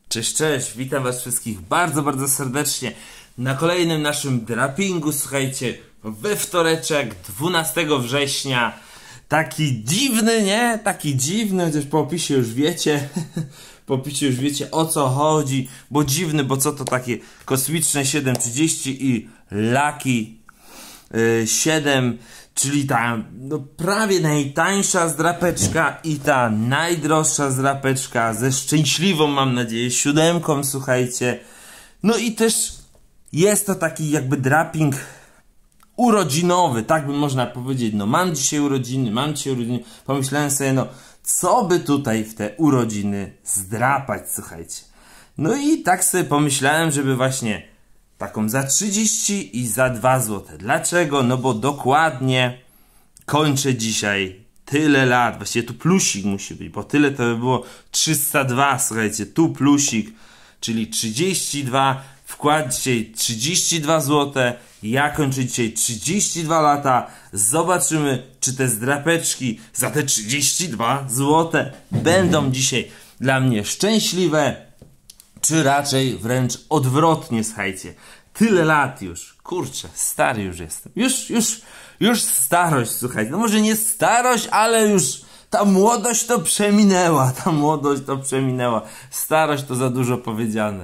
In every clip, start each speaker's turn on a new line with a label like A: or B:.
A: Cześć, cześć, witam was wszystkich bardzo, bardzo serdecznie na kolejnym naszym drapingu, słuchajcie, we wtoreczek, 12 września. Taki dziwny, nie? Taki dziwny, chociaż po opisie już wiecie, po opisie już wiecie o co chodzi, bo dziwny, bo co to takie kosmiczne 730 i Lucky 7, czyli ta prawie najtańsza zdrapeczka i ta najdroższa zdrapeczka ze szczęśliwą, mam nadzieję, 7, słuchajcie. No i też jest to taki jakby draping urodzinowy, tak by można powiedzieć. No mam dzisiaj urodziny, pomyślałem sobie, no co by tutaj w te urodziny zdrapać, słuchajcie. No i tak sobie pomyślałem, żeby właśnie taką za 30 i za 2 zł. Dlaczego? No bo dokładnie kończę dzisiaj tyle lat. Właściwie tu plusik musi być, bo tyle to by było 302, słuchajcie. Tu plusik, czyli 32. Wkład dzisiaj 32 zł. Ja kończę dzisiaj 32 lata. Zobaczymy, czy te zdrapeczki za te 32 zł będą dzisiaj dla mnie szczęśliwe, czy raczej wręcz odwrotnie, słuchajcie. Tyle lat już. Kurczę, stary już jestem. Już starość, słuchajcie. No może nie starość, ale już ta młodość to przeminęła. Starość to za dużo powiedziane.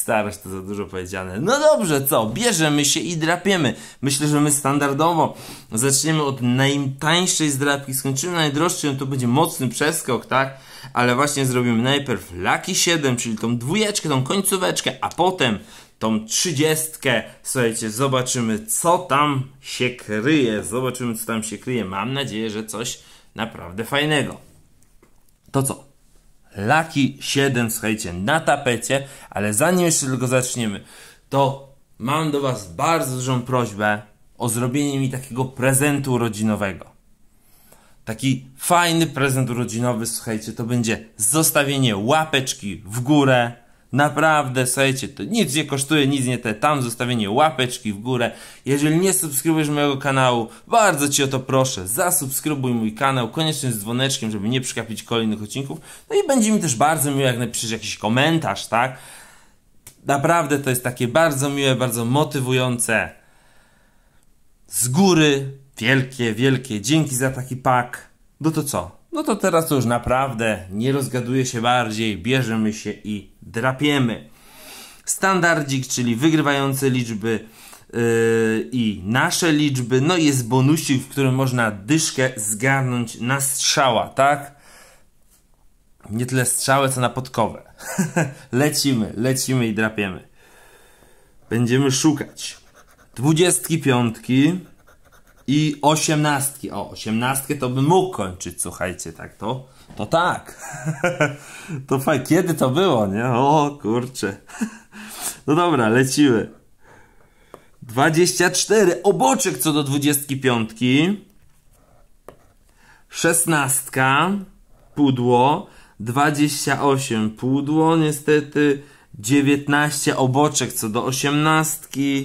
A: No dobrze, co? Bierzemy się i drapiemy. Myślę, że my standardowo zaczniemy od najtańszej zdrapki, skończymy najdroższej, no to będzie mocny przeskok, tak? Ale właśnie zrobimy najpierw Lucky 7, czyli tą dwójeczkę, tą końcóweczkę, a potem tą 30. Słuchajcie, zobaczymy co tam się kryje. Mam nadzieję, że coś naprawdę fajnego. To co? Lucky 7, słuchajcie, na tapecie, ale zanim jeszcze tylko zaczniemy, to mam do was bardzo dużą prośbę o zrobienie mi takiego prezentu urodzinowego. Taki fajny prezent urodzinowy, słuchajcie, to będzie zostawienie łapeczki w górę. Naprawdę, słuchajcie, to nic nie kosztuje, nic nie tam zostawienie łapeczki w górę. Jeżeli nie subskrybujesz mojego kanału, bardzo cię o to proszę, zasubskrybuj mój kanał, koniecznie z dzwoneczkiem, żeby nie przegapić kolejnych odcinków. No i będzie mi też bardzo miło, jak napiszesz jakiś komentarz, tak? Naprawdę to jest takie bardzo miłe, bardzo motywujące. Z góry wielkie dzięki za taki pak. No to co? No to teraz to już naprawdę nie rozgaduję się bardziej, bierzemy się i drapiemy. Standardzik, czyli wygrywające liczby i nasze liczby. No i jest bonusik, w którym można dyszkę zgarnąć na strzała, tak? Nie tyle strzałę, co na podkowę. Lecimy i drapiemy. Będziemy szukać 25 i 18. O, 18 to bym mógł kończyć, słuchajcie, tak to tak. To fajnie, kiedy to było, nie? O, kurczę. No dobra, lecimy. 24, oboczek co do 25. 16, pudło. 28, pudło, niestety. 19, oboczek co do 18.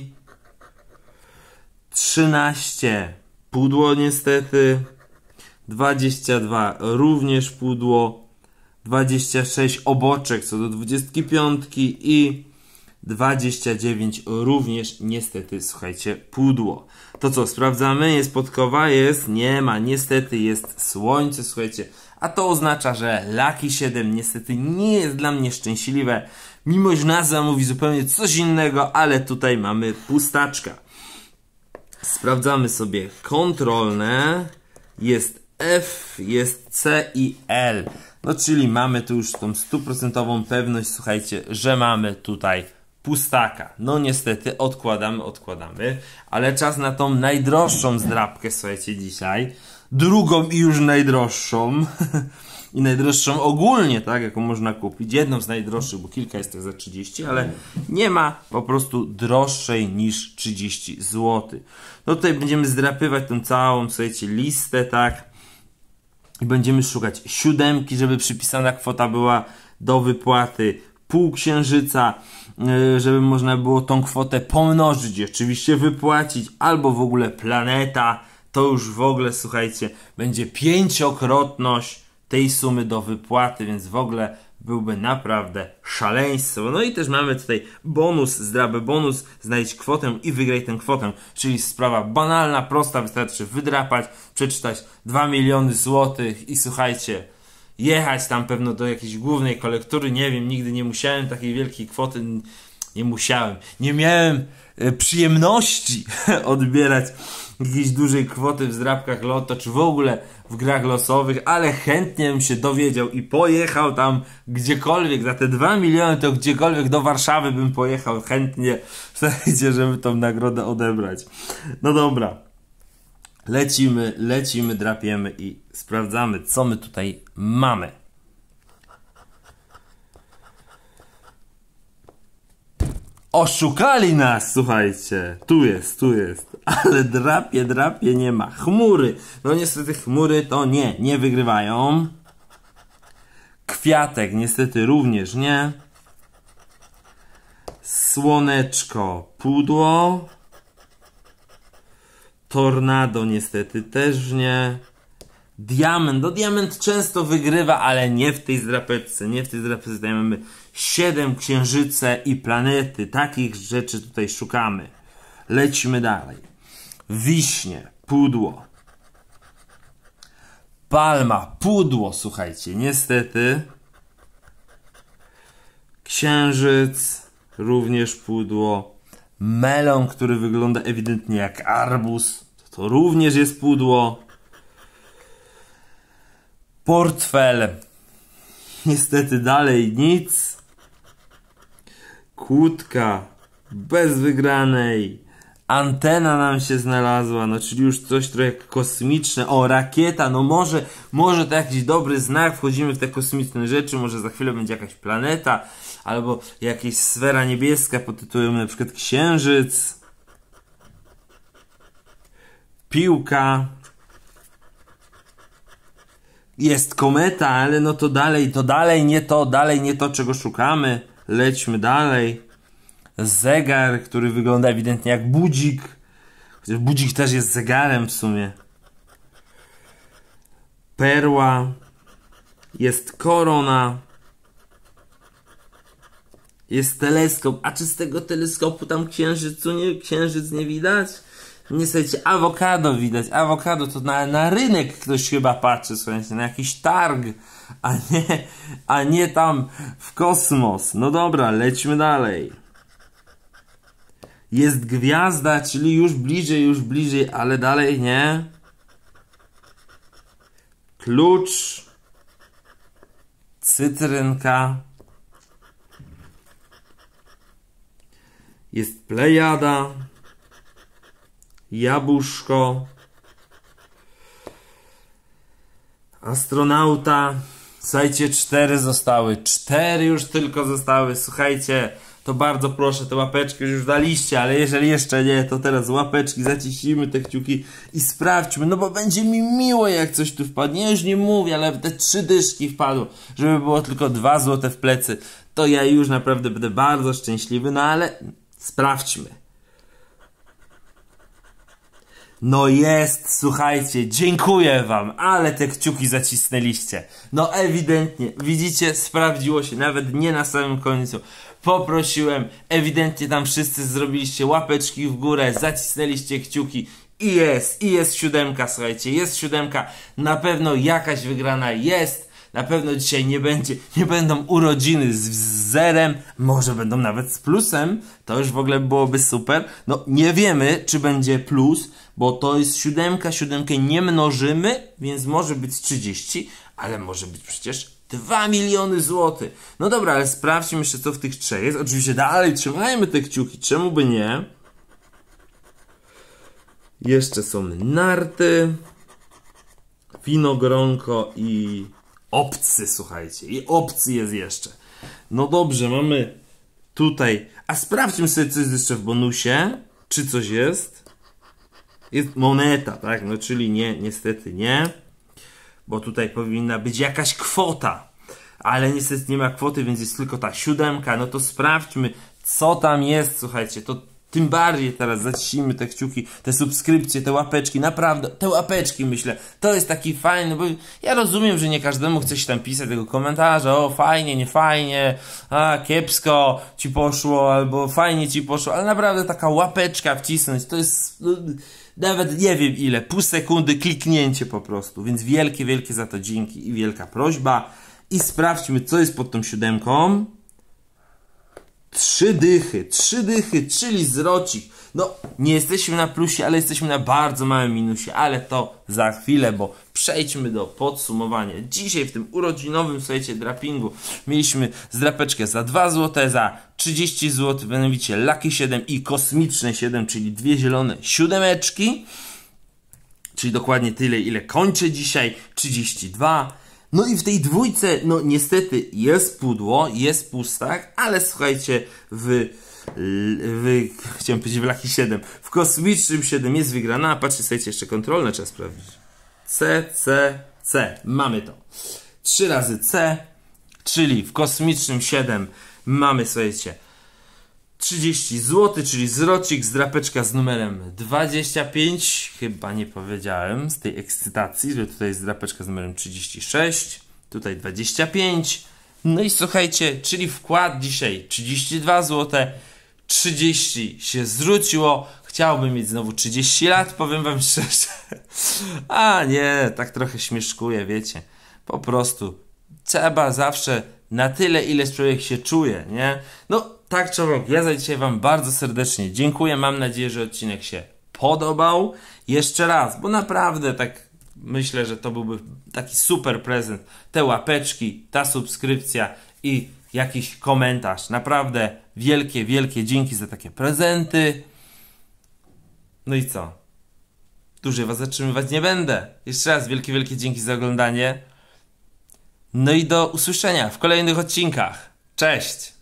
A: 13, pudło niestety. 22, również pudło. 26, oboczek co do 25 i 29, również niestety, słuchajcie, pudło. To co, sprawdzamy? Jest podkowa? Jest? Nie ma, niestety jest słońce, słuchajcie. A to oznacza, że Lucky 7 niestety nie jest dla mnie szczęśliwe, mimo że nazwa mówi zupełnie coś innego, ale tutaj mamy pustaczka. Sprawdzamy sobie kontrolne. Jest F, jest C i L. No czyli mamy tu już tą 100% pewność, słuchajcie, że mamy tutaj pustaka. No niestety odkładamy, ale czas na tą najdroższą zdrapkę, słuchajcie, dzisiaj. Drugą i już najdroższą. I najdroższą ogólnie, tak, jaką można kupić. Jedną z najdroższych, bo kilka jest tak za 30, ale nie ma po prostu droższej niż 30 zł. No tutaj będziemy zdrapywać tą całą, słuchajcie, listę, tak. I będziemy szukać 7, żeby przypisana kwota była do wypłaty, półksiężyca, żeby można było tą kwotę pomnożyć i oczywiście wypłacić, albo w ogóle planeta. To już w ogóle, słuchajcie, będzie 5-krotność tej sumy do wypłaty, więc w ogóle byłby naprawdę szaleństwo. No i też mamy tutaj bonus, zdrabę bonus, znajdź kwotę i wygraj tę kwotę. Czyli sprawa banalna, prosta, wystarczy wydrapać, przeczytać 2 miliony złotych i słuchajcie, jechać tam pewno do jakiejś głównej kolektury, nie wiem, nigdy nie musiałem takiej wielkiej kwoty, nie miałem przyjemności odbierać jakiejś dużej kwoty w zdrabkach lotto, czy w ogóle w grach losowych, ale chętnie bym się dowiedział i pojechał tam gdziekolwiek, za te 2 miliony to gdziekolwiek do Warszawy bym pojechał chętnie, słuchajcie, żeby tą nagrodę odebrać. No dobra, lecimy, drapiemy i sprawdzamy, co my tutaj mamy. Oszukali nas, słuchajcie. Tu jest. Ale drapie nie ma. Chmury. No niestety chmury to nie wygrywają. Kwiatek niestety również nie. Słoneczko, pudło. Tornado niestety też nie. Diament, no diament często wygrywa, ale nie w tej zdrapeczce. Tutaj mamy 7 księżyce i planety. Takich rzeczy tutaj szukamy. Lecimy dalej. Wiśnie, pudło. Palma, pudło, słuchajcie, niestety. Księżyc, również pudło. Melon, który wygląda ewidentnie jak arbuz, to również jest pudło. Portfel, niestety dalej nic. Kłódka, bez wygranej. Antena nam się znalazła, no czyli już coś trochę kosmiczne. O, rakieta, no może to jakiś dobry znak. Wchodzimy w te kosmiczne rzeczy, może za chwilę będzie jakaś planeta, albo jakaś sfera niebieska pod tytułem na przykład księżyc. Piłka. Jest kometa, ale no to dalej nie to, czego szukamy. Lećmy dalej. Zegar, który wygląda ewidentnie jak budzik. Chociaż budzik też jest zegarem w sumie. Perła. Jest korona. Jest teleskop. A czy z tego teleskopu tam księżyc nie widać? Nie, słuchajcie, awokado widać. Awokado to na rynek ktoś chyba patrzy, słuchajcie, na jakiś targ, a nie tam w kosmos. No dobra, lećmy dalej. Jest gwiazda, czyli już bliżej, ale dalej nie. Klucz. Cytrynka. Jest plejada. Jabłuszko. Astronauta. Słuchajcie, 4 zostały. 4 już tylko zostały. Słuchajcie, to bardzo proszę, te łapeczki już daliście, ale jeżeli jeszcze nie, to teraz łapeczki, zaciśnijmy te kciuki i sprawdźmy, no bo będzie mi miło, jak coś tu wpadnie. Ja już nie mówię, ale te 3 dyszki wpadło, żeby było tylko 2 złote w plecy, to ja już naprawdę będę bardzo szczęśliwy, no ale sprawdźmy. No jest, słuchajcie, dziękuję wam, ale te kciuki zacisnęliście. No ewidentnie, widzicie, sprawdziło się, nawet nie na samym końcu. Poprosiłem, ewidentnie tam wszyscy zrobiliście łapeczki w górę, zacisnęliście kciuki i jest 7, słuchajcie, jest 7, na pewno jakaś wygrana jest. Na pewno dzisiaj nie będą urodziny z zerem, może będą nawet z plusem, to już w ogóle byłoby super. No nie wiemy, czy będzie plus, bo to jest 7, 7 nie mnożymy, więc może być 30, ale może być przecież 2 miliony złotych. No dobra, ale sprawdźmy jeszcze, co w tych 3 jest. Oczywiście dalej trzymajmy te kciuki, czemu by nie. Jeszcze są narty, winogronko i obcy, słuchajcie. I obcy jest jeszcze. No dobrze, mamy tutaj. A sprawdźmy sobie, co jest jeszcze w bonusie. Czy coś jest? Jest moneta, tak? No czyli nie, niestety nie. Bo tutaj powinna być jakaś kwota. Ale niestety nie ma kwoty, więc jest tylko ta 7. No to sprawdźmy, co tam jest, słuchajcie. tym bardziej teraz zaciśnijmy te kciuki, te subskrypcje, te łapeczki, naprawdę, te łapeczki myślę, to jest taki fajny, bo ja rozumiem, że nie każdemu chce się tam pisać tego komentarza, o fajnie, nie fajnie, a kiepsko ci poszło, albo fajnie ci poszło, ale naprawdę taka łapeczka wcisnąć, to jest nawet nie wiem ile, pół sekundy kliknięcie po prostu, więc wielkie, wielkie za to dzięki i wielka prośba i sprawdźmy, co jest pod tą 7. 3 dychy, czyli zwrocik. No, nie jesteśmy na plusie, ale jesteśmy na bardzo małym minusie, ale to za chwilę, bo przejdźmy do podsumowania. Dzisiaj w tym urodzinowym, słuchajcie, drapingu mieliśmy zdrapeczkę za 2 zł, za 30 zł, mianowicie Lucky 7 i kosmiczne 7, czyli 2 zielone siódemeczki, czyli dokładnie tyle, ile kończę dzisiaj, 32. No i w tej dwójce, no niestety jest pudło, jest pustak, ale słuchajcie, chciałem powiedzieć w Lucky 7, w kosmicznym 7 jest wygrana, patrzcie, słuchajcie, jeszcze kontrolne trzeba sprawdzić. C, mamy to. 3 razy C, czyli w kosmicznym 7 mamy, słuchajcie, 30 zł, czyli zwrocik, zdrapeczka z numerem 25, chyba nie powiedziałem z tej ekscytacji, że tutaj jest zdrapeczka z numerem 36, tutaj 25, no i słuchajcie, czyli wkład dzisiaj 32 zł, 30 się zwróciło, chciałbym mieć znowu 30 lat, powiem wam szczerze, a nie, tak trochę śmieszkuję, wiecie, po prostu trzeba zawsze na tyle, ile człowiek się czuje, nie? No, tak człowiek, ja za dzisiaj wam bardzo serdecznie dziękuję, mam nadzieję, że odcinek się podobał. Jeszcze raz, bo naprawdę tak myślę, że to byłby taki super prezent. Te łapeczki, ta subskrypcja i jakiś komentarz. Naprawdę wielkie, wielkie dzięki za takie prezenty. No i co? Dłużej was zatrzymywać nie będę. Jeszcze raz wielkie, wielkie dzięki za oglądanie. No i do usłyszenia w kolejnych odcinkach. Cześć!